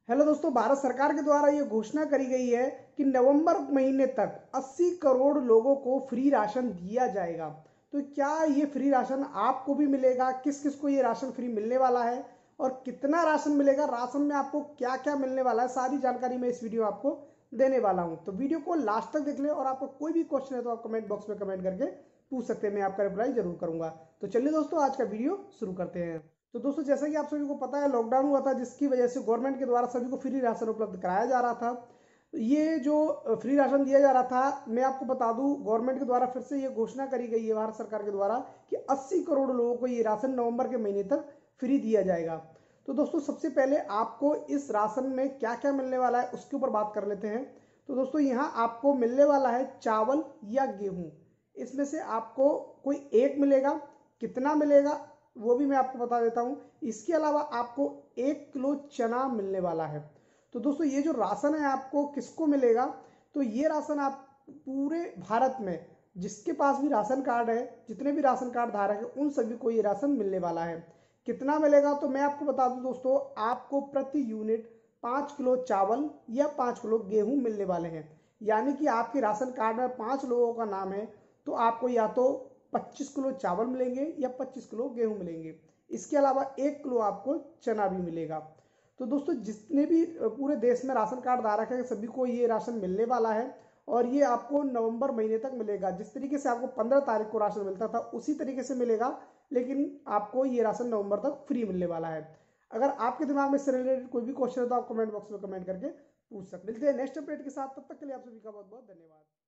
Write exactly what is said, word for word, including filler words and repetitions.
Hello दोस्तों, भारत सरकार के द्वारा ये घोषणा करी गई है कि नवंबर महीने तक अस्सी करोड़ लोगों को फ्री राशन दिया जाएगा। तो क्या ये फ्री राशन आपको भी मिलेगा? किस किस को ये राशन फ्री मिलने वाला है और कितना राशन मिलेगा, राशन में आपको क्या क्या मिलने वाला है, सारी जानकारी मैं इस वीडियो में आपको देने वाला हूं। तो वीडियो को लास्ट तक देख लें और आपको कोई भी क्वेश्चन है तो आप कमेंट बॉक्स में कमेंट करके पूछ सकते हैं, मैं आपका रिप्लाई जरूर करूंगा। तो चलिए दोस्तों, आज का वीडियो शुरू करते हैं। तो दोस्तों, जैसा कि आप सभी को पता है, लॉकडाउन हुआ था जिसकी वजह से गवर्नमेंट के द्वारा सभी को फ्री राशन उपलब्ध कराया जा रहा था। ये जो फ्री राशन दिया जा रहा था, मैं आपको बता दूं, गवर्नमेंट के द्वारा फिर से ये घोषणा करी गई है भारत सरकार के द्वारा कि अस्सी करोड़ लोगों को ये राशन नवंबर के महीने तक फ्री दिया जाएगा। तो दोस्तों, सबसे पहले आपको इस राशन में क्या क्या मिलने वाला है उसके ऊपर बात कर लेते हैं। तो दोस्तों, यहाँ आपको मिलने वाला है चावल या गेहूं। इसमें से आपको कोई एक मिलेगा, कितना मिलेगा वो भी मैं आपको बता देता हूं। इसके अलावा आपको एक किलो चना मिलने वाला है। तो दोस्तों, ये जो राशन है आपको किसको मिलेगा? तो ये राशन आप पूरे भारत में जिसके पास भी राशन कार्ड है, जितने भी राशन कार्ड धारक है, उन सभी को ये राशन मिलने वाला है। कितना मिलेगा तो मैं आपको बता दूं दोस्तों, आपको प्रति यूनिट पाँच किलो चावल या पाँच किलो गेहूं मिलने वाले हैं। यानी कि आपके राशन कार्ड में पाँच लोगों का नाम है तो आपको या तो पच्चीस किलो चावल मिलेंगे या पच्चीस किलो गेहूं मिलेंगे। इसके अलावा एक किलो आपको चना भी मिलेगा। तो दोस्तों, जितने भी पूरे देश में राशन कार्ड धारक है सभी को ये राशन मिलने वाला है और ये आपको नवंबर महीने तक मिलेगा। जिस तरीके से आपको पंद्रह तारीख को राशन मिलता था उसी तरीके से मिलेगा, लेकिन आपको ये राशन नवंबर तक फ्री मिलने वाला है। अगर आपके दिमाग में इससे रिलेटेड कोई भी क्वेश्चन है तो आप कमेंट बॉक्स में कमेंट करके पूछ सकते हैं। मिलते हैं नेक्स्ट अपडेट के साथ, तब तक के लिए आप सभी का बहुत बहुत धन्यवाद।